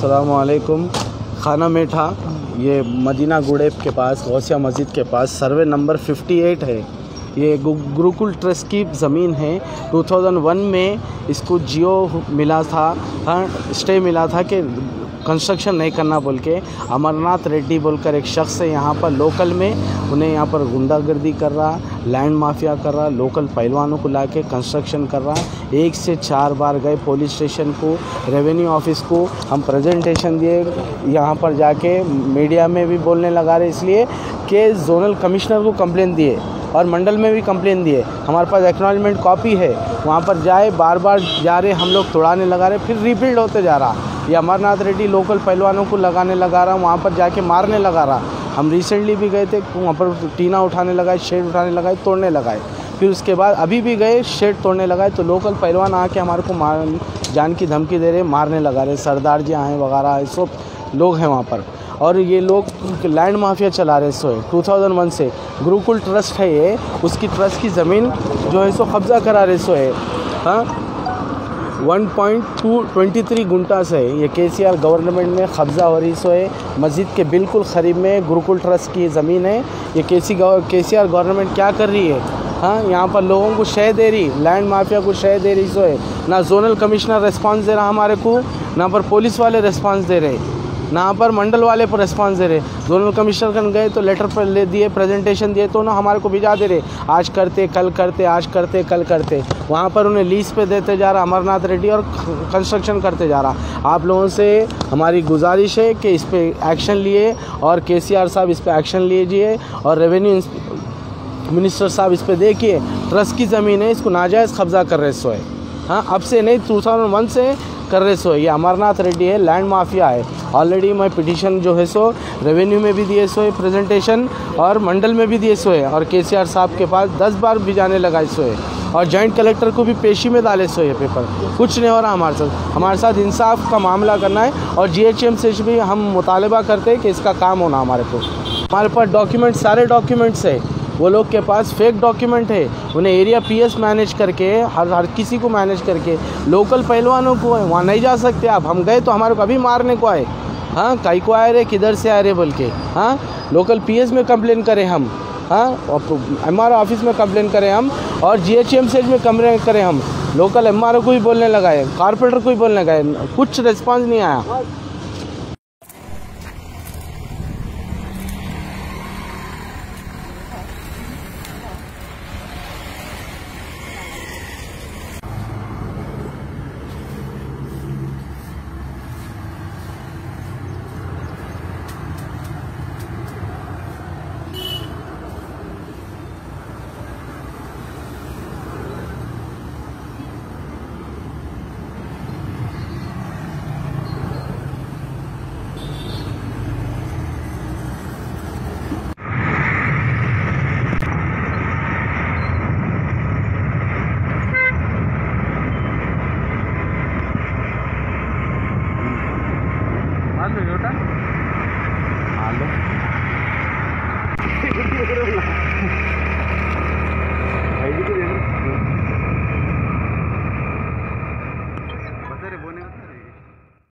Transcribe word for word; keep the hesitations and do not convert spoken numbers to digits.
अस्सलामुअलैकुम। खाना मीठा, ये मदीना गुड़ेब के पास गौसिया मस्जिद के पास सर्वे नंबर अट्ठावन है। ये गुरुकुल ट्रस्ट की ज़मीन है। दो हज़ार एक में इसको जियो मिला था, हाँ स्टे मिला था कि कंस्ट्रक्शन नहीं करना बोल के। अमरनाथ रेड्डी बोलकर एक शख्स है यहाँ पर लोकल में, उन्हें यहाँ पर गुंडागर्दी कर रहा, लैंड माफिया कर रहा, लोकल पहलवानों को लाके कंस्ट्रक्शन कर रहा। एक से चार बार गए पुलिस स्टेशन को, रेवेन्यू ऑफिस को, हम प्रेजेंटेशन दिए, यहाँ पर जाके मीडिया में भी बोलने लगा रहे, इसलिए कि जोनल कमिश्नर को कंप्लेन दिए और मंडल में भी कंप्लेन दिए। हमारे पास एक्नॉलेजमेंट कॉपी है, वहाँ पर जाए बार बार जा रहे, हम लोग तोड़ाने लगा रहे, फिर रिबिल्ड होते जा रहा। ये अमरनाथ रेड्डी लोकल पहलवानों को लगाने लगा रहा, वहाँ पर जाके मारने लगा रहा। हम रिसेंटली भी गए थे, वहाँ पर टीना उठाने लगाए, शेड उठाने लगाए, तोड़ने लगाए। फिर उसके बाद अभी भी गए, शेड तोड़ने लगाए, तो लोकल पहलवान आके हमारे को मार जान की धमकी दे रहे, मारने लगा रहे। सरदार जी आए वगैरह सब लोग हैं वहाँ पर, और ये लोग लैंड माफिया चला रहे सो है। दो हज़ार एक से गुरुकुल ट्रस्ट है ये, उसकी ट्रस्ट की ज़मीन जो है सो कब्ज़ा करा रहे सो है। हाँ, one point two twenty three गुंटा से ये केसीआर गवर्नमेंट में कब्ज़ा हो रही सो है। मस्जिद के बिल्कुल करीब में गुरुकुल ट्रस्ट की ज़मीन है। ये केसी केसीआर गवर्नमेंट क्या कर रही है? हाँ, यहाँ पर लोगों को शय दे रही, लैंड माफिया को शय दे रही सो है। ना जोनल कमिश्नर रिस्पांस दे रहा हमारे को, ना पर पुलिस वाले रिस्पांस दे रहे, ना पर मंडल वाले पर रिस्पांस दे रहे। जोनल कमिश्नर कन गए तो लेटर पर ले दिए, प्रेजेंटेशन दिए, तो ना हमारे को भिजा दे रहे, आज करते कल करते, आज करते कल करते। वहाँ पर उन्हें लीज पे देते जा रहा अमरनाथ रेड्डी और कंस्ट्रक्शन करते जा रहा। आप लोगों से हमारी गुजारिश है कि इस पर एक्शन लिए, और केसीआर साहब इस पर एक्शन लीजिए, और रेवेन्यू मिनिस्टर साहब इस पर देखिए। ट्रस्ट की ज़मीन है, इसको नाजायज़ कब्ज़ा कर रहे सो है। हाँ, अब से नहीं, दो हज़ार एक से कर रहे सो है। ये अमरनाथ रेड्डी है, लैंड माफिया है। ऑलरेडी मैं पिटीशन जो है सो रेवेन्यू में भी दिए सो है प्रेजेंटेशन, और मंडल में भी दिए सो है, और केसीआर साहब के पास दस बार भी जाने लगा सो है, और जॉइंट कलेक्टर को भी पेशी में डाले सो है पेपर। कुछ नहीं हो रहा हमारे साथ। हमारे साथ इंसाफ का मामला करना है, और जीएचएम से भी हम मुतालबा करते हैं कि इसका काम होना हमारे को। हमारे पास डॉक्यूमेंट, सारे डॉक्यूमेंट्स है, वो लोग के पास फेक डॉक्यूमेंट है। उन्हें एरिया पीएस मैनेज करके, हर हर किसी को मैनेज करके, लोकल पहलवानों को वहाँ नहीं जा सकते आप। हम गए तो हमारे को अभी मारने को आए। हाँ, कई को आए रे, किधर से आए रे बोल के। हाँ, लोकल पीएस में कंप्लेन करें हम, हाँ, एमआरओ ऑफिस में कंप्लेन करें हम, और जीएचएम से में कंप्लेन करें हम। लोकल एमआरओ को भी बोलने लगाए, कारपोरेटर को भी बोलने लगाए, कुछ रिस्पॉन्स नहीं आया।